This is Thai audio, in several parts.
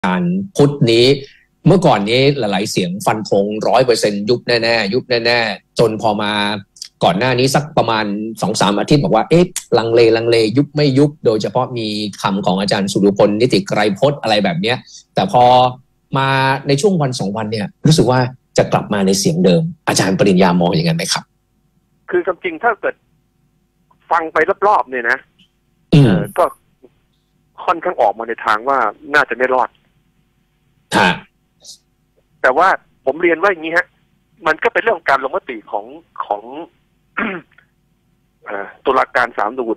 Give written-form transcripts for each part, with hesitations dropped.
การพุธนี้เมื่อก่อนนี้หลายๆเสียงฟันธง100%ยุบแน่ๆยุบแน่ๆจนพอมาก่อนหน้านี้สักประมาณ 2-3 อาทิตย์บอกว่าลังเลยุบไม่ยุบโดยเฉพาะมีคำของอาจารย์สุรพลนิติไกรพจน์อะไรแบบนี้แต่พอมาในช่วงวัน2วันเนี่ยรู้สึกว่าจะกลับมาในเสียงเดิมอาจารย์ปริญญามองอย่างนั้นไหมครับคือจริงถ้าเกิดฟังไปรอบๆเนี่ยนะก็ค่อนข้างออกมาในทางว่าน่าจะไม่รอดแต่ว่าผมเรียนว่าอย่างนี้ฮะมันก็เป็นเรื่องการลงมติของ ตุลาการศาลรัฐธรรมนูญ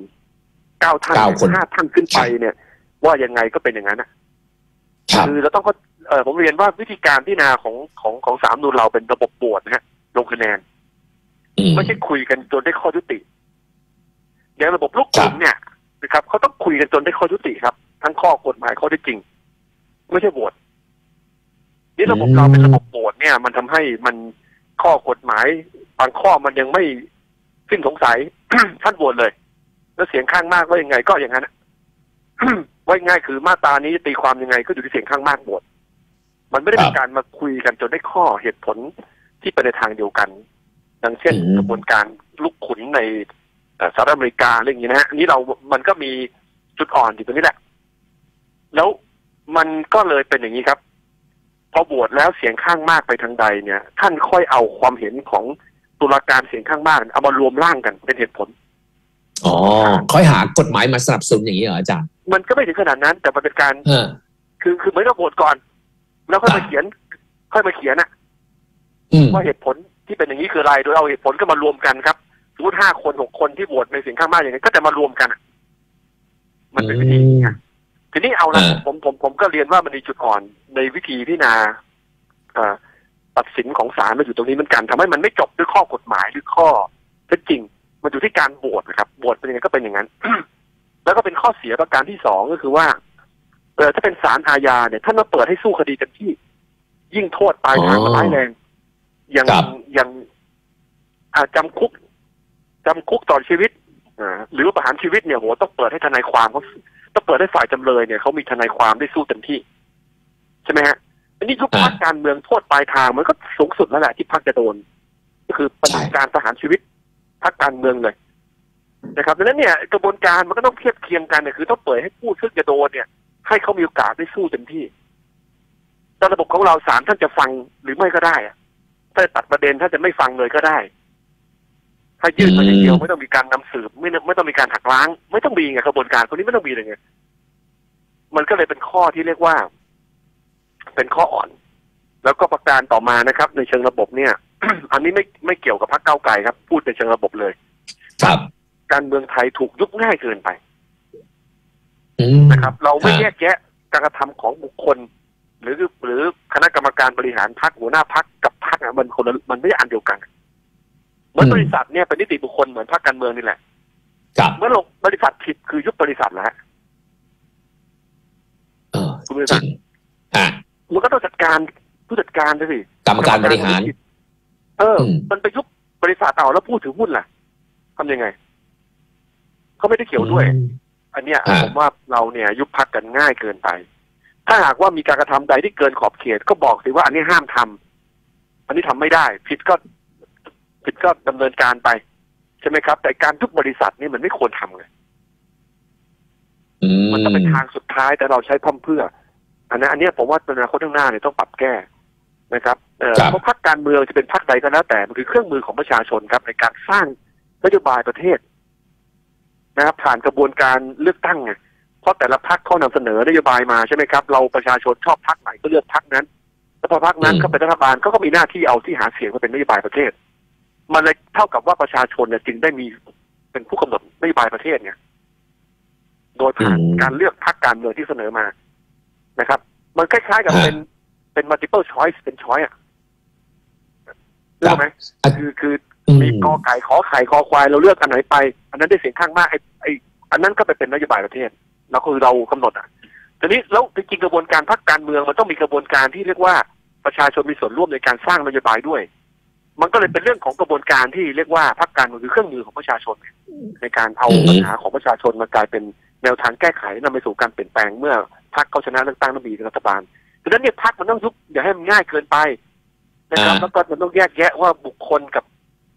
9 ท่าน5 ท่านขึ้นไปเนี่ยว่ายังไงก็เป็นอย่างนั้นนะคือเราต้องผมเรียนว่าวิธีการพิจารณาของศาลรัฐธรรมนูญเราเป็นระบบโหวตนะฮะลงคะแนนไม่ใช่คุยกันจนได้ข้อยุติอย่างระบบลูกขุนเนี่ยนะครับเขาต้องคุยกันจนได้ข้อยุติครับทั้งข้อกฎหมายข้อได้จริงไม่ใช่โหวตนี่ระบบเราเป็นระบบโหวตเนี่ยมันทำให้มันข้อกฎหมายบางข้อมันยังไม่สิ้นสงสัย ท่านโหวตเลยแล้วเสียงข้างมากว่ายังไงก็อย่างนั้น ว่าง่ายคือมาตรานี้ตีความยังไงก็อยู่ที่เสียงข้างมากโหวตมันไม่ได้เป็นการมาคุยกันจนได้ข้อเหตุผลที่ไปในทางเดียวกันดังเช่นกระบวนการลูกขุนในสหรัฐอเมริกาอะไรอย่างนี้นะฮะนี้มันก็มีจุดอ่อนอยู่ตรงนี้แหละแล้วมันก็เลยเป็นอย่างนี้ครับพอโหวตแล้วเสียงข้างมากไปทางใดเนี่ยท่านค่อยเอาความเห็นของตุลาการเสียงข้างมากเอามารวมร่างกันเป็นเหตุผลค่อยหากฎหมายมาสนับสนุนอย่างนี้เหรออาจารย์มันก็ไม่ถึงขนาดนั้นแต่มันเป็นการคือเหมือนกับโหวตก่อนแล้วค่อยมาเขียนนะว่าเหตุผลที่เป็นอย่างนี้คืออะไรโดยเอาเหตุผลก็มารวมกันครับสมมติ5 คน 6 คนที่โหวตในเสียงข้างมากอย่างนี้ก็จะมารวมกันมันเป็นวิธีนี้ทีนี้เอาละผมก็เรียนว่ามันมีจุดอ่อนในวิธีพิจารณาตัดสินของศาลมาอยู่ตรงนี้เหมือนกันทำให้มันไม่จบด้วยข้อกฎหมายหรือข้อเท็จจริงมันอยู่ที่การโหวตนะครับโหวตเป็นยังไงก็เป็นอย่างนั้น แล้วก็เป็นข้อเสียประการที่2ก็คือว่าถ้าเป็นศาลอาญาเนี่ยท่านมาเปิดให้สู้คดีกันที่ยิ่งโทษปลายทางมันร้ายแรงอย่างจำคุกตลอดชีวิตหรือประหารชีวิตเนี่ยโหต้องเปิดให้ทนายความเขาต้องเปิดให้ฝ่ายจำเลยเนี่ยเขามีทนายความได้สู้เต็มที่ใช่ไหมฮะอันนี้ทุกพรรคการเมืองโทษปลายทางมันก็สูงสุดแล้วแหละที่พรรคจะโดนก็คือปฏิบัติการประหารชีวิตพรรคการเมืองเลยนะครับดังนั้นเนี่ยกระบวนการมันก็ต้องเทียบเคียงกันเนี่ยคือต้องเปิดให้ผู้ซึ่งจะโดนเนี่ยให้เขามีโอกาสได้สู้เต็มที่แต่ระบบของเราศาลท่านจะฟังหรือไม่ก็ได้ถ้าตัดประเด็นถ้าจะไม่ฟังเลยก็ได้ถ้ายื่นมาอย่างเดียวไม่ต้องมีการนำสืบไม่ต้องมีการหักล้างไม่ต้องมีไงกระบวนการคนนี้ไม่ต้องมีเลยไงมันก็เลยเป็นข้อที่เรียกว่าเป็นข้ออ่อนแล้วก็ประการต่อมานะครับในเชิงระบบเนี่ย อันนี้ไม่เกี่ยวกับพรรคก้าวไกลครับพูดในเชิงระบบเลยครับการเมืองไทยถูกยุบง่ายเกินไปนะครับเราไม่แยกแยะการกระทำของบุคคลหรือคณะกรรมการบริหารพรรคหัวหน้าพรรคกับพรรคมันไม่ใช่อันเดียวกันเหมือนบริษัทเนี่ยเป็นนิติบุคคลเหมือนพรรคการเมืองนี่แหละเมื่อลงบริษัทผิดคือยุบบริษัทแล้วคุณบริษัทมันก็ต้องจัดการผู้จัดการด้วยสิกรรมการบริหารมันไปยุบบริษัทแล้วพูดถือหุ้นล่ะทำยังไงเขาไม่ได้เกี่ยวด้วยอันเนี้ยผมว่าเราเนี่ยยุบพรรคกันง่ายเกินไปถ้าหากว่ามีการกระทำใดที่เกินขอบเขตก็บอกสิว่าอันนี้ห้ามทำอันนี้ทำไม่ได้ผิดก็ดำเนินการไปใช่ไหมครับแต่การยุบบริษัทนี่มันไม่ควรทำเลยมันจะเป็นทางสุดท้ายแต่เราใช้พร่ำเพื่ออันนี้ผมว่าในอนาคตข้างหน้าเนี่ยต้องปรับแก้นะครับเพราะพรรคการเมืองจะเป็นพรรคใดก็แล้วแต่มันคือเครื่องมือของประชาชนครับในการสร้างนโยบายประเทศนะครับผ่านกระบวนการเลือกตั้งไงเพราะแต่ละพรรคเขานำเสนอนโยบายมาใช่ไหมครับเราประชาชนชอบพรรคไหนก็เลือกพรรคนั้นแล้วพอพรรคนั้นเข้าเป็นรัฐบาลก็มีหน้าที่เอาที่หาเสียงมาเป็นนโยบายประเทศมันเลยเท่ากับว่าประชาชนเนี่ยจึงได้มีเป็นผู้กำหนดนโยบายประเทศเนี่ยโดยผ่านการเลือกพรรคการเมืองที่เสนอมานะครับมันคล้ายๆกับเป็น multiple choice เป็น choice รู้ไหมคือมีกอไก่ขอไข่คอควายเราเลือกอันไหนไปอันนั้นได้เสียงข้างมากไอ้อันนั้นก็ไปเป็นนโยบายประเทศแล้วคือเรากำหนดทีนี้แล้วจริงๆกระบวนการพรรคการเมืองมันต้องมีกระบวนการที่เรียกว่าประชาชนมีส่วนร่วมในการสร้างนโยบายด้วยมันก็เลยเป็นเรื่องของกระบวนการที่เรียกว่าพรรคการเมืองคือเครื่องมือของประชาชนในการเอาปัญหาของประชาชนมากลายเป็นแนวทางแก้ไขนำไปสู่การเปลี่ยนแปลงเมื่อพรรคเขาชนะเลือกตั้งต้องมีรัฐบาลดังนั้นเนี่ยพรรคมันต้องยุบอย่าให้มันง่ายเกินไปนะครับแล้วก็มันต้องแยกแยะว่าบุคคลกับ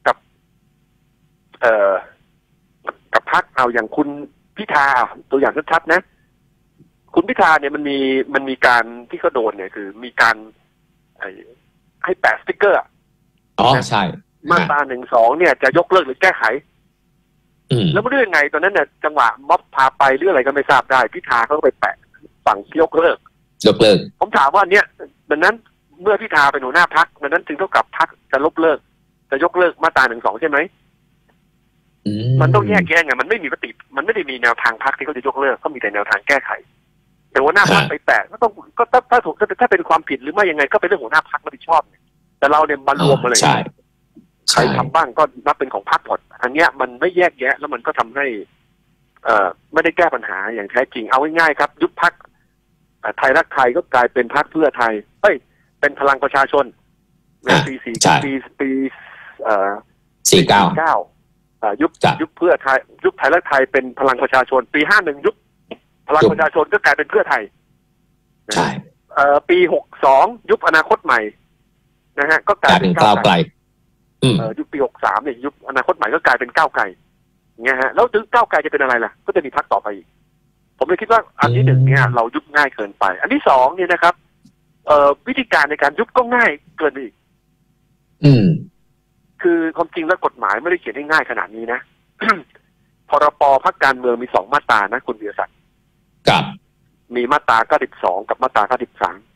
พรรคเอาอย่างคุณพิธาตัวอย่างชัดๆนะคุณพิธาเนี่ยมันมีการที่เขาโดนเนี่ยคือมีการให้แปะสติ๊กเกอร์ใช่มาตรา1-2เนี่ยจะยกเลิกหรือแก้ไขแล้วไม่รู้ยังไงตอนนั้นเนี่ยจังหวะม็อบพาไปหรืออะไรก็ไม่ทราบได้พิธาเขาก็ไปแปะฝั่งยกเลิกผมถามว่าเนี่ยดังนั้นเมื่อพิธาเป็นหัวหน้าพรรคดังนั้นจึงเท่ากับพรรคจะยกเลิกมาตรา1-2ใช่ไหมมันต้องแยกแยะไงมันไม่มีมติมันไม่ได้มีแนวทางพรรคที่เขาจะยกเลิกเขามีแต่แนวทางแก้ไขแต่หัวหน้าพรรคไปแปะก็ถ้าถูกถ้าเป็นความผิดหรือไม่ยังไงก็เป็นเรื่องหัวหน้าพรรครับผิดชอบแต่เราเนี่ยมารวมมาเลยใครทำบ้างก็นับเป็นของพรรคหมดอันเนี้ยมันไม่แยกแยะแล้วมันก็ทำให้ไม่ได้แก้ปัญหาอย่างแท้จริงเอาง่ายๆครับยุบพรรคไทยรักไทยก็กลายเป็นพรรคเพื่อไทยเป็นพลังประชาชนปี49ยุบเพื่อไทยยุบไทยรักไทยเป็นพลังประชาชนปี51ยุบพลังประชาชนก็กลายเป็นเพื่อไทยใช่ปี62ยุบอนาคตใหม่นะฮะก็กลายเป็นก้าวไกลยุบปี63เนี่ยยุบอนาคตใหม่ก็กลายเป็นก้าวไกลเงี้ยฮะแล้วถึงก้าวไกลจะเป็นอะไรล่ะก็จะมีพรรคต่อไปอีกผมเลยคิดว่าอันที่1เนี่ยเรายุบง่ายเกินไปอันที่2เนี่ยนะครับวิธีการในการยุบก็ง่ายเกินอีกคือความจริงแล้วกฎหมายไม่ได้เขียนให้ง่ายขนาดนี้นะ พรบพรรคการเมืองมี2มาตรานะคุณเบียร์ศักดิ์ครับมีมาตรา92กับมาตรา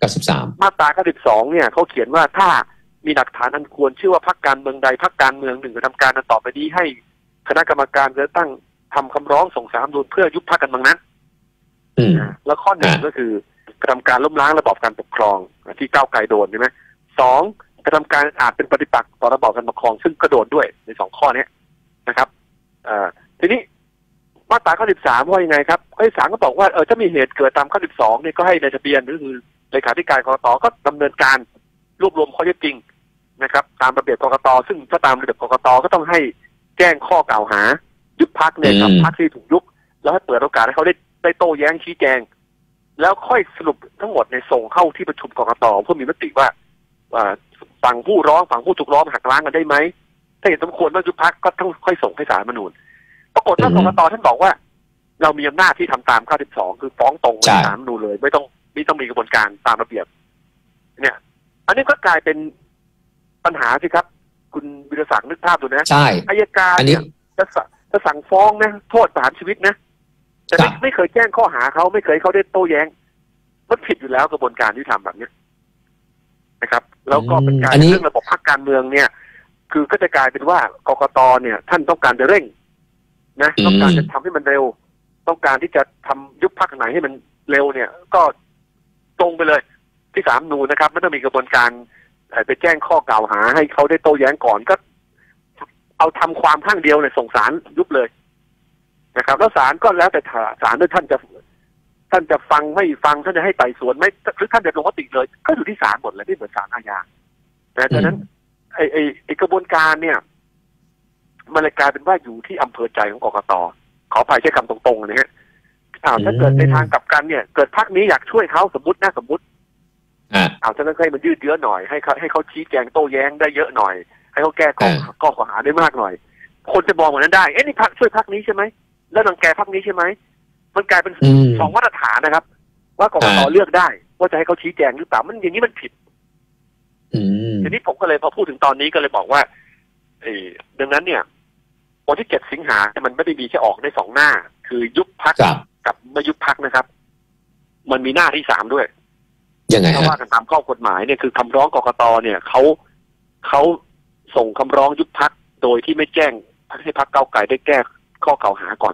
93 มาตรา92เนี่ยเขาเขียนว่าถ้ามีหลักฐานอันควรเชื่อว่าพรรคการเมืองใดพรรคการเมืองหนึ่งกระทำการต่อไปนี้ให้คณะกรรมการเลือกตั้งทำคำร้องส่งสารรัฐธรรมนูญเพื่อยุบพรรคการเมืองนั้นแล้วข้อ1ก็คือกระทำการล้มล้างระบอบการปกครองที่ก้าวไกลโดนใช่ไหม2กระทำการอาจเป็นปฏิปักษ์ต่อระบอบการปกครองซึ่งก็โดนด้วยใน2ข้อนี้นะครับทีนี้มาตรา93ว่ายังไงครับข้อ3ก็บอกว่าถ้ามีเหตุเกิดตามข้อ12เนี่ยก็ให้ในทะเบียนหรือคือเลขาธิการกกต.ก็ดำเนินการรวบรวมข้อเท็จจริงนะครับตามระเบียบกกต.ซึ่งถ้าตามระเบียบกกต.ก็ต้องให้แจ้งข้อกล่าวหายุบพรรคเนี่ยกับพรรคที่ถูกยุบแล้วให้เปิดโอกาสให้เขาได้โต้แย้งชี้แจงแล้วค่อยสรุปทั้งหมดในส่งเข้าที่ประชุมกกต.เพื่อมีมติว่าฝั่งผู้ร้องฝั่งผู้ถูกร้องหักล้างกันได้ไหมถ้าเห็นสมควรว่ายุบพรรคก็ต้องค่อยส่งให้ศาลรัฐธรรมนูญปรากฏว่ากกต.ท่านบอกว่าเรามีอำนาจที่ทำตาม92คือฟ้องตรงไปศาลรัฐธรรมนูญเลยไม่ต้องมีกระบวนการตามระเบียบเนี่ยอันนี้ก็กลายเป็นปัญหาสิครับคุณวิรศักดิ์นึกภาพดูนะอัยการเนี่ยจะสั่งฟ้องนะโทษประหารชีวิตนะแต่ไม่เคยแจ้งข้อหาเขาไม่เคยเขาได้โต้แย้งมันผิดอยู่แล้วกระบวนการที่ทำแบบนี้นะครับแล้วก็เป็นการเรื่องระบบพรรคการเมืองเนี่ยคือก็จะกลายเป็นว่ากกต.เนี่ยท่านต้องการจะเร่งนะต้องการจะทำให้มันเร็วต้องการที่จะทำยุบพรรคไหนให้มันเร็วเนี่ยก็ตรงไปเลยที่ศาลรัฐธรรมนูญนะครับไม่ต้องมีกระบวนการไปแจ้งข้อกล่าวหาให้เขาได้โต้แย้งก่อนก็เอาทำความข้างเดียวเนี่ยส่งศาลยุบเลยนะครับแล้วศาลก็แล้วแต่ศาลด้วยท่านจะฟังไม่ฟังท่านจะให้ไต่สวนไหมหรือท่านจะลงมติเลยก็อยู่ที่ศาลหมดเลยไม่เหมือนศาลอาญาแต่ดังนั้นไอกระบวนการเนี่ยมันเลยกลายเป็นว่าอยู่ที่อำเภอใจของกกต.ขออภัยใช้คำตรงๆนะฮะถ้าเกิดในทางกลับกันเนี่ยเกิดพรรคนี้อยากช่วยเขาสมมติฉะนั้นให้มันยืดเยื้อหน่อยให้เขาชี้แจงโต้แย้งได้เยอะหน่อยให้เขาแก้ข้อกล่าวหาได้มากหน่อยคนจะมองแบบนั้นได้นี่พรรคช่วยพรรคนี้ใช่ไหมแล้วรังแกพรรคนี้ใช่ไหมมันกลายเป็น2มาตรฐานนะครับว่ากกต.เลือกได้ว่าจะให้เขาชี้แจงหรือเปล่ามันอย่างนี้มันผิดทีนี้ผมก็เลยพอพูดถึงตอนนี้ก็เลยบอกว่าดังนั้นเนี่ยวันที่7 สิงหามันไม่ได้มีแค่ออกได้2หน้าคือยุบพรรคกับไม่ยุบพรรคนะครับมันมีหน้าที่3ด้วยยังไงถ้าว่ากันตามข้อกฎหมายเนี่ยคือคำร้องกกต.เนี่ยเขาส่งคำร้องยุบพรรคโดยที่ไม่แจ้งให้พรรคก้าวไกลได้แก้ข้อกล่าวหาก่อน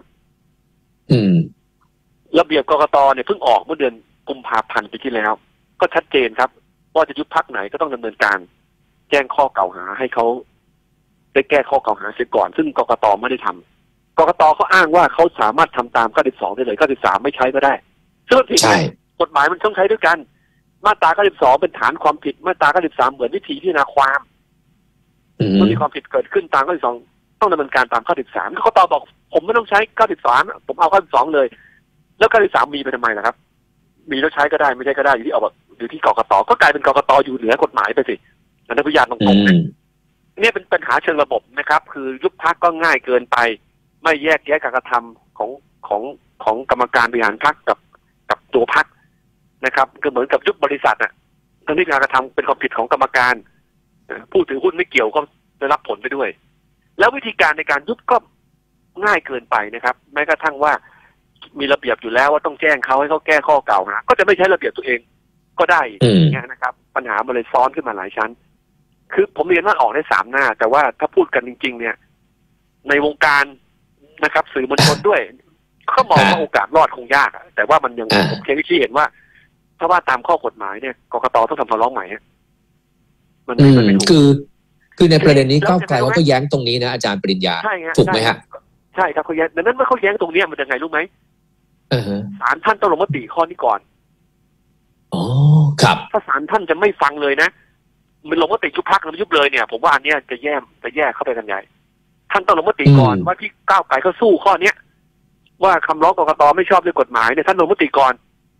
ระเบียบกกต.เนี่ยเพิ่งออกเมื่อเดือนกุมภาพันธ์ปีที่แล้วก็ชัดเจนครับว่าจะยุบพรรคไหนก็ต้องดำเนินการแจ้งข้อกล่าวหาให้เขาได้แก้ข้อกล่าวหาเสียก่อนซึ่งกกต.ไม่ได้ทำกกต.เขาอ้างว่าเขาสามารถทำตาม92ได้เลย93ไม่ใช้ก็ได้ซึ่งผิดกฎหมายมันต้องใช้ด้วยกันมาตรา92เป็นฐานความผิดมาตรา93เหมือนวิธีพิจารณาความเมื่อมีความผิดเกิดขึ้นตาม92ต้องดำเนินการตาม93กกต.บอกผมไม่ต้องใช้93ผมเอา92เลยแล้ว93มีไปทำไมล่ะครับมีแล้วใช้ก็ได้ไม่ใช่ก็ได้อยู่ที่อยู่ที่กกต.ก็กลายเป็นกกต.อยู่เหนือกฎหมายไปสิอนุญาตตรงๆเนี่ยเป็นปัญหาเชิงระบบนะครับคือยุบพรรคก็ง่ายเกินไปไม่แยกแยะการกระทำของกรรมการบริหารพรรคกับตัวพรรคนะครับก็เหมือนกับยุบบริษัทอ่ะทั้งที่การกระทำเป็นความผิดของกรรมการผู้ถือหุ้นไม่เกี่ยวก็ได้รับผลไปด้วยแล้ววิธีการในการยุบก็ง่ายเกินไปนะครับแม้กระทั่งว่ามีระเบียบอยู่แล้วว่าต้องแจ้งเขาให้เขาแก้ข้อกล่าวหาก็จะไม่ใช้ระเบียบตัวเองก็ได้อย่างเงี้ยนะครับปัญหามันเลยซ้อนขึ้นมาหลายชั้นคือผมเรียนว่าออกได้3 หน้าแต่ว่าถ้าพูดกันจริงๆเนี่ยในวงการนะครับสื่อมวลชนด้วยเขามองว่าโอกาสรอดคงยากแต่ว่ามันยังผมเคยชี้เห็นว่าถ้าว่าตามข้อกฎหมายเนี่ยกกต.ต้องทำคำร้องใหม่มันไม่ถูกคือในประเด็นนี้ก้าวไกลเขาก็แย้งตรงนี้นะอาจารย์ปริญญาถูกไหมฮะใช่ครับเขาแย้งดังนั้นเมื่อเขาแย้งตรงนี้มันจะไงรู้ไหมศาลท่านต้องลงมติข้อนี้ก่อนอ๋อครับถ้าศาลท่านจะไม่ฟังเลยนะมันลงมติยุบพรรคหรือยุบเลยเนี่ยผมว่าอันนี้จะแย่เข้าไปกันใหญ่ท่านต้องลงมติก่อนว่าที่ก้าวไกลเขาสู้ข้อเนี้ยว่าคำร้องกกต.ไม่ชอบด้วยกฎหมายเนี่ยท่านลงมติก่อน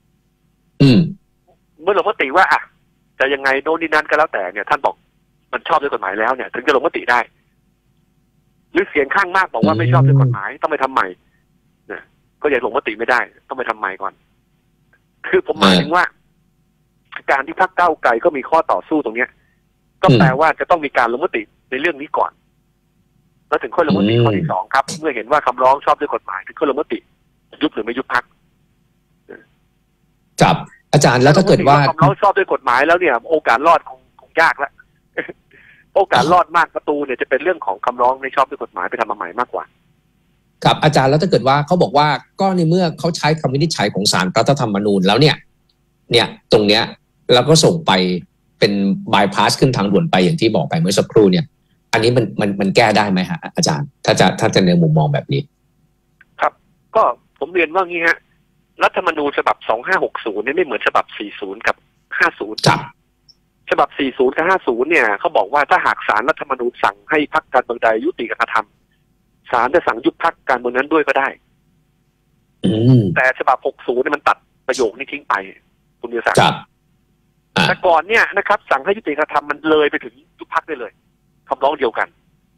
เมื่อลงมติว่าอ่ะจะยังไงโน่นนี่นั่นก็แล้วแต่เนี่ยท่านบอกมันชอบด้วยกฎหมายแล้วเนี่ยถึงจะลงมติได้หรือเสียงข้างมากบอกว่าไม่ชอบด้วยกฎหมายต้องไปทำใหม่นะก็ยังลงมติไม่ได้ต้องไปทำใหม่ก่อนคือผมหมายถึงว่าการที่พรรคก้าวไกลก็มีข้อต่อสู้ตรงเนี้ยก็แปลว่าจะต้องมีการลงมติในเรื่องนี้ก่อนแล้วถึงค่อยลงมติข้อที่2ครับเมื่อเห็นว่าคำร้องชอบด้วยกฎหมายถึงค่อยลงมติยุบหรือไม่ยุบพรรคครับอาจารย์แล้วถ้าเกิดว่าคำร้องชอบด้วยกฎหมายแล้วเนี่ยโอกาสรอดคงยากแล้วโอกาสรอดมากประตูเนี่ยจะเป็นเรื่องของคำร้องไม่ชอบด้วยกฎหมายไปทำมาใหม่มากกว่าครับอาจารย์แล้วถ้าเกิดว่าเขาบอกว่าก็ในเมื่อเขาใช้คำวินิจฉัยของศาลรัฐธรรมนูญแล้วเนี่ยตรงเนี้ยแล้วก็ส่งไปเป็นบายพาสขึ้นทางด่วนไปอย่างที่บอกไปเมื่อสักครู่เนี่ยอันนี้มันแก้ได้ไหมฮะอาจารย์ถ้าจะในมุมมองแบบนี้ครับก็ผมเรียนว่างี้ฮะรัฐธรรมนูญฉบับ2560เนี่ยไม่เหมือนฉบับ40กับ50 ครับฉบับ40กับ50เนี่ยเขาบอกว่าถ้าหากศาลรัฐธรรมนูญสั่งให้พรรคการเมืองใดยุติการกระทำศาลจะสั่งยุบพรรคการเมืองนั้นด้วยก็ได้แต่ฉบับ60เนี่ยมันตัดประโยคนี้ทิ้งไปคุณวิศักดิ์แต่ก่อนเนี่ยนะครับสั่งให้ยุติการกระทำมันเลยไปถึงยุบพรรคได้เลยคำร้องเดียวกัน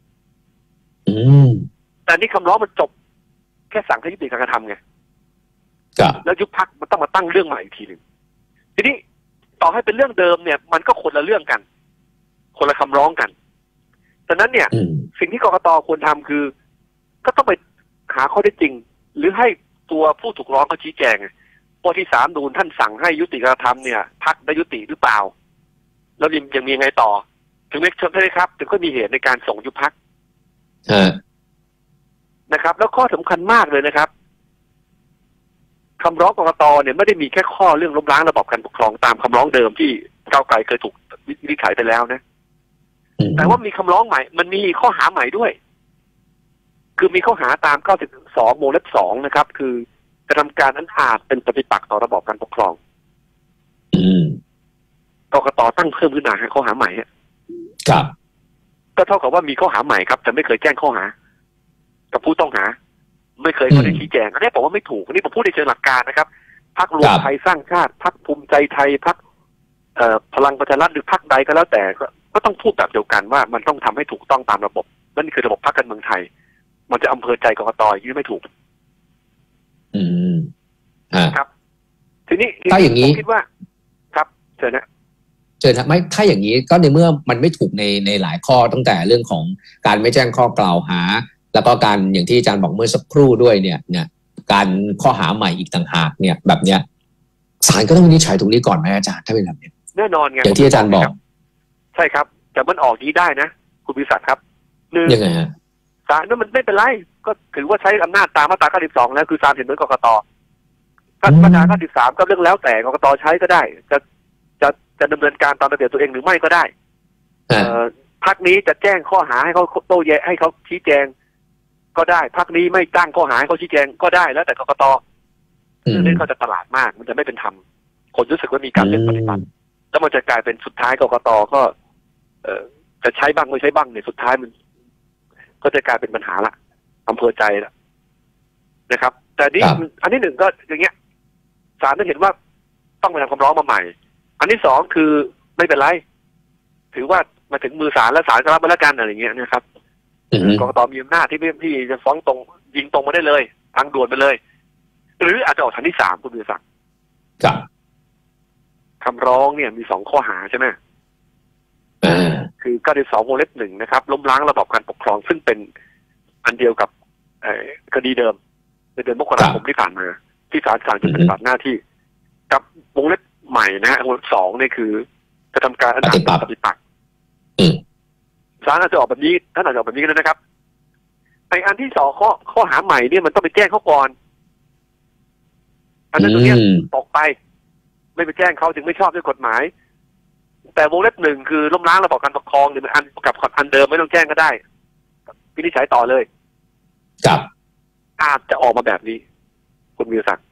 แต่นี่คำร้องมันจบแค่สั่งให้ยุติการกระทำไงแล้วยุบพรรคมันต้องมาตั้งเรื่องใหม่อีกทีหนึ่งทีนี้ต่อให้เป็นเรื่องเดิมเนี่ยมันก็คนละเรื่องกันคนละคำร้องกันดังนั้นเนี่ยสิ่งที่กกต.ควรทำคือก็ต้องไปหาข้อเท็จจริงหรือให้ตัวผู้ถูกร้องเขาชี้แจงว่าที่ศาลนูญท่านสั่งให้ยุติการกระทำเนี่ยพรรคได้ยุติหรือเปล่าแล้วยังมีไงต่อถึงไม่ชนได้ครับถึงก็มีเหตุในการส่งยุบพรรคนะครับแล้วข้อสำคัญมากเลยนะครับคำร้องกกต.เนี่ยไม่ได้มีแค่ข้อเรื่องล้มล้างระบอบการปกครองตามคำร้องเดิมที่ก้าวไกลเคยถูกวินิจฉัยไปแล้วนะแต่ว่ามีคำร้องใหม่มันมีข้อหาใหม่ด้วยคือมีข้อหาตาม92 วงเล็บ 2นะครับคือกระทำการอันอาจเป็นปฏิปักษ์ต่อระบอบการปกครองกกต.ตั้งเพิ่มขึ้นมาข้อหาใหม่ครับก็เท่ากับว่ามีข้อหาใหม่ครับแต่ไม่เคยแจ้งข้อหากับผู้ต้องหาไม่เคยเขาได้ชี้แจงอันนี้ผมว่าไม่ถูกอันนี้ผมพูดในเชิงหลักการนะครับพรรครวมไทยสร้างชาติพรรคภูมิใจไทยพรรคพลังประชารัฐหรือพรรคใดก็แล้วแต่ก็ต้องพูดแบบเดียวกันว่ามันต้องทำให้ถูกต้องตามระบบนั่นคือระบบพรรคการเมืองไทยมันจะอำเภอใจกกต.อย่างนี้ไม่ถูกครับทีนี้ถ้าอย่างนี้ผมคิดว่าครับเชิญนะไม่ถ้าอย่างนี้ก็ในเมื่อมันไม่ถูกในหลายข้อตั้งแต่เรื่องของการไม่แจ้งข้อกล่าวหาแล้วก็การอย่างที่อาจารย์บอกเมื่อสักครู่ด้วยเนี่ยการข้อหาใหม่อีกต่างหากเนี่ยแบบเนี้ยศาลก็ต้องวินิจฉัยตรงนี้ก่อนไหมอาจารย์ถ้าเป็นแบบนี้แน่นอนไงอย่างที่อาจารย์บอกใช่ครับแต่มันออกนี้ได้นะคุณวิศักดิ์ครับยังไงฮะศาลนั้นมันไม่เป็นไรก็ถือว่าใช้อำนาจตามมาตรา92แล้วคือศาลเห็นเหมือนกกต.มาตรา93ก็เรื่องแล้วแต่กกต.ใช้ก็ได้จะดำเนินการตามระเบียบตัวเองหรือไม่ก็ได้พรรคนี้จะแจ้งข้อหาให้เขาโต้แย้งให้เขาชี้แจงก็ได้พรรคนี้ไม่ตั้งข้อหาให้เขาชี้แจงก็ได้แล้วแต่กกต.เรื่องนี้เขาจะตลาดมากมันจะไม่เป็นธรรมคนรู้สึกว่ามีการเลือกปฏิบัติแล้วมันจะกลายเป็นสุดท้ายกกต.ก็จะใช้บ้างไม่ใช้บ้างเนี่ยสุดท้ายมันก็จะกลายเป็นปัญหาละอำเภอใจละนะครับแต่นี่อันที่หนึ่งก็อย่างเงี้ยศาลได้เห็นว่าต้องไปทำคำร้องมาใหม่อันที่สองคือไม่เป็นไรถือว่ามาถึงมือศาลและศาลก็รับมาแล้วกันอะไรเงี้ยนะครับกกตมีอำนาจที่จะฟ้องตรงยิงตรงมาได้เลยทางด่วนไปเลยหรืออาจจะออกทางที่สามคุณวิศักดิ์ครับคำร้องเนี่ยมีสองข้อหาใช่ไหมคือ92 วงเล็บ 1นะครับล้มล้างระบอบการปกครองซึ่งเป็นอันเดียวกับคดีเดิมในเดือนมกราคมที่ผ่านมาที่ศาลสั่งปฏิบัติหน้าที่กับวงเล็บใหม่นะฮะวงเล็บ 2เนี่ยคือกระทำการอันปฏิปักษ์ศาลอาจจะออกแบบนี้ท่านอาจจะออกแบบนี้ก็ได้นะครับไอ้อันที่สองข้อหาใหม่เนี่ยมันต้องไปแจ้งเขาก่อนอันนั้นตรงนี้ตกไปไม่ไปแจ้งเขาจึงไม่ชอบด้วยกฎหมายแต่วงเล็บ 1คือล้มล้างระบอบการปกครองหรืออันกับอันเดิมไม่ต้องแจ้งก็ได้วินิจฉัยต่อเลยครับอาจจะออกมาแบบนี้คุณวิศักดิ์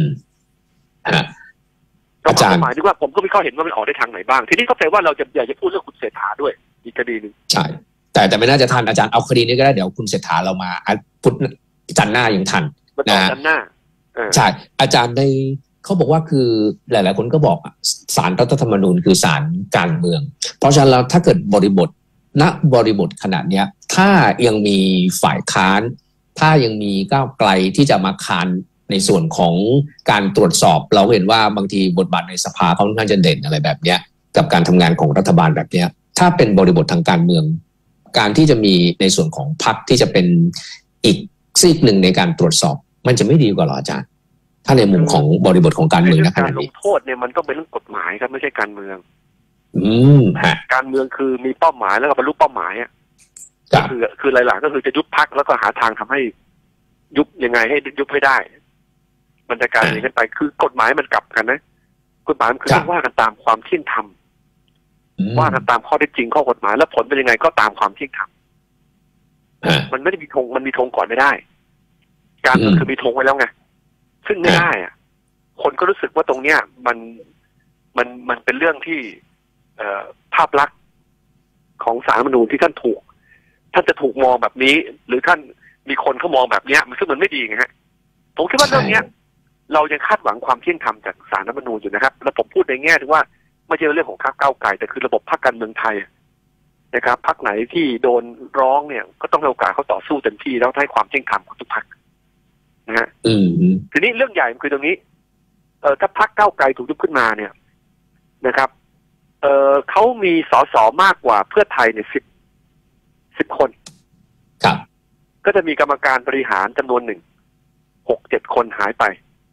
อาจารย์หมายถึงว่าผมก็ไม่เข้าเห็นว่ามันออกได้ทางไหนบ้างทีนี้เข้าใจว่าเราจะอยากจะพูดเรื่องคุณเศรษฐาด้วยอีกคดีหนึ่งใช่แต่ไม่น่าจะทันอาจารย์เอาคดีนี้ก็ได้เดี๋ยวคุณเศรษฐาเรามาพุธจันทร์หน้ายังทันนะจันทร์หน้าใช่อาจารย์ในเขาบอกว่าคือหลายๆคนก็บอกศาลรัฐธรรมนูญคือศาลการเมืองเพราะฉะนั้นแล้วถ้าเกิดบริบทขนาดเนี้ยถ้ายังมีฝ่ายค้านถ้ายังมีก้าวไกลที่จะมาคานในส่วนของการตรวจสอบเราเห็นว่าบางทีบทบาทในสภาเขาค่อนข้างจะเด่นอะไรแบบเนี้ยกับการทำงานของรัฐบาลแบบเนี้ยถ้าเป็นบริบททางการเมืองการที่จะมีในส่วนของพรรคที่จะเป็นอีกซีกหนึ่งในการตรวจสอบมันจะไม่ดีกว่าหรออาจารย์ถ้าในมุมของบริบทของการเมืองนะขณะนี้การลงโทษเนี่ยมันต้องเป็นเรื่องกฎหมายครับไม่ใช่การเมืองฮะการเมืองคือมีเป้าหมายแล้วก็บรรลุเป้าหมายอ่ะคือหลายๆก็คือจะยุบพรรคแล้วก็หาทางทำให้ยุบยังไงให้ยุบให้ได้มันจะการอย่างนี้กันไปคือกฎหมายมันกลับกันนะกฎหมายมันคือต้องว่ากันตามความเที่ยงธรรมว่ากันตามข้อเท็จจริงข้อกฎหมายแล้วผลเป็นยังไงก็ตามความเที่ยงธรรมมันไม่ได้มีธงมันมีธงก่อนไม่ได้การมันคือมีธงไว้แล้วไงซึ่งไม่ได้อ่ะคนก็รู้สึกว่าตรงเนี้ยมันเป็นเรื่องที่ภาพลักษณ์ของศาลรัฐธรรมนูญที่ท่านจะถูกมองแบบนี้หรือท่านมีคนเขามองแบบเนี้ยมันซึ่งมันไม่ดีไงฮะผมคิดว่าเรื่องเนี้ยเรายังคาดหวังความเที่ยงธรรมจากศาลรัฐธรรมนูญอยู่นะครับแล้วผมพูดในแง่ที่ว่าไม่ใช่เรื่องของพรรคก้าวไกลแต่คือระบบพรรคการเมืองไทยนะครับพรรคไหนที่โดนร้องเนี่ยก็ต้องให้โอกาสเขาต่อสู้เต็มที่แล้วให้ความเที่ยงธรรมของทุกพรรคนะฮะทีนี้เรื่องใหญ่มันคือตรงนี้ถ้าพรรคก้าวไกลถูกยุบขึ้นมาเนี่ยนะครับเขามีสสมากกว่าเพื่อไทยเนี่ย10 คนครับก็จะมีกรรมการบริหารจำนวนหนึ่ง6-7 คนหายไป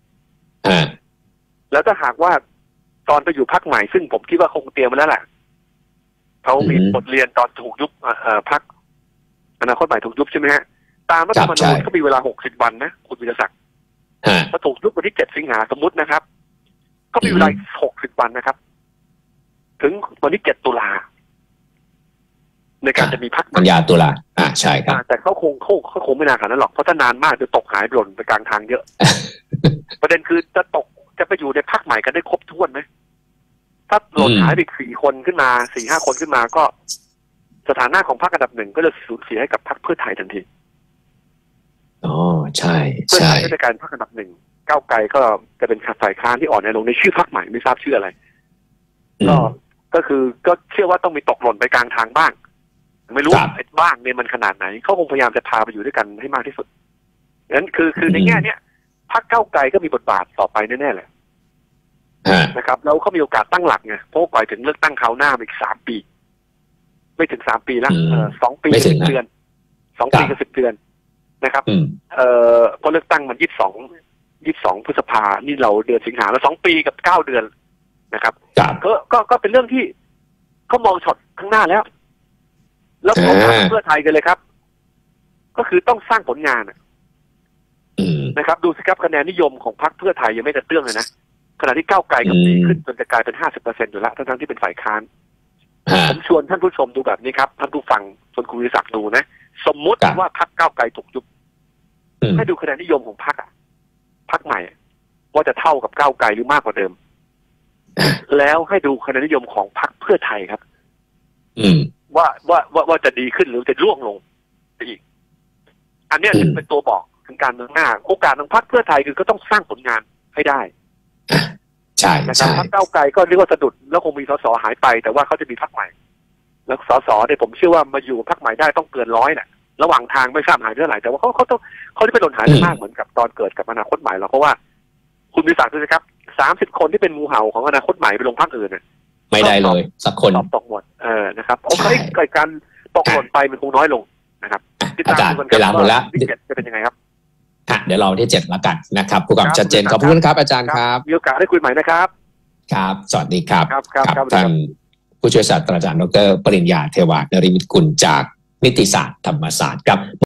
แล้วถ้าหากว่าตอนไปอยู่พรรคใหม่ซึ่งผมคิดว่าคงเตรียมมาแล้วแหละเขามีบทเรียนตอนถูกยุบพรรคอนาคตใหม่ถูกยุบใช่ไหมฮะตามรัฐธรรมนูญเขามีเวลา60 วันนะคุณวิรศักดิ์พอถูกยุบวันที่7 สิงหาสมมุตินะครับก็มีเวลา60 วันนะครับถึงวันที่7 ตุลาในการจะมีพรรคกันยาตุลาใช่ครับแต่เขาคงไม่นานขนาดนั้นหรอกเพราะถ้านานมากจะตกหายหล่นไปกลางทางเยอะ ประเด็นคือจะไปอยู่ในพรรคใหม่กันได้ครบถ้วนไหมถ้าหล่นหายไป4 คนขึ้นมา 4-5 คนขึ้นมาก็สถานะของพรรคอันดับ 1ก็จะสูญเสียให้กับพรรคเพื่อไทยทันทีอ๋อใช่ใช่ในการพรรคอันดับ 1ก้าวไกลก็จะเป็นฝ่ายค้านที่อ่อนแอลงในชื่อพรรคใหม่ไม่ทราบชื่ออะไรก็เชื่อว่าต้องมีตกหล่นไปกลางทางบ้างไม่รู้ไอ้บ้างเนี่ยมันขนาดไหนเขาคงพยายามจะพาไปอยู่ด้วยกันให้มากที่สุดงั้นคือในแง่เนี้ยพรรคก้าวไกลก็มีบทบาทต่อไปแน่ๆแหละนะครับแล้วเขามีโอกาสตั้งหลักไงเพราะปล่อยถึงเลือกตั้งคราวหน้าอีก3 ปีไม่ถึง3 ปีละ2 ปีกับ10 เดือน2 ปีกับ10 เดือนนะครับพอเลือกตั้งมัน22 พฤษภานี่เราเดือนสิงหาแล้ว2 ปีกับ9 เดือนนะครับก็เป็นเรื่องที่เขามองช็อตข้างหน้าแล้วเขาทำเพื่อไทยกันเลยครับก็คือต้องสร้างผลงานนะครับดูสิครับคะแนนนิยมของพรรคเพื่อไทยยังไม่กระเตื้องเลยนะขณะที่ก้าวไกลกับดีขึ้นจนจะกลายเป็น 50% อยู่แล้วทั้งที่เป็นฝ่ายค้านผมชวนท่านผู้ชมดูแบบนี้ครับท่านผู้ฟังชวนคุณวิศักดิ์ดูนะสมมุติว่าพรรคก้าวไกลถูกยุบให้ดูคะแนนนิยมของพรรคใหม่ว่าจะเท่ากับก้าวไกลหรือมากกว่าเดิมแล้วให้ดูคะแนนนิยมของพรรคเพื่อไทยครับว่าจะดีขึ้นหรือจะร่วงลงไปอีกอันนี้เป็นตัวบอกถึงการเมืองหน้าโอกาสของพรรคเพื่อไทยคือก็ต้องสร้างผลงานให้ได้ใช่นะครับพรรคก้าวไกลก็เรียกว่าสะดุดแล้วคงมีสสหายไปแต่ว่าเขาจะมีพรรคใหม่แล้วสสเนี่ยผมเชื่อว่ามาอยู่พรรคใหม่ได้ต้องเกิน100น่ะระหว่างทางไม่ทราบหายเท่าไหร่แต่ว่าเขาจะไม่หล่นหายไปมากเหมือนกับตอนเกิดกับอนาคตใหม่เราเพราะว่าคุณวิศักดิ์ดูสิครับ30 คนที่เป็นงูเห่าของอนาคตใหม่ไปลงพรรคอื่นเนี่ยไม่ได้เลยสักคนตกหมดนะครับโอเคเกิดการตกหล่นไปมันคงน้อยลงนะครับอาจารย์เวลาหมดแล้วจะเป็นยังไงครับเดี๋ยวเราที่7แล้วกันนะครับผู้กำกับชัดเจนขอบคุณครับอาจารย์ครับมีโอกาสได้คุยใหม่นะครับครับสวัสดีครับครับท่านผู้ช่วยศาสตราจารย์ดร.ปริญญาเทวานริมิตกุลจากนิติศาสตร์ธรรมศาสตร์ครับ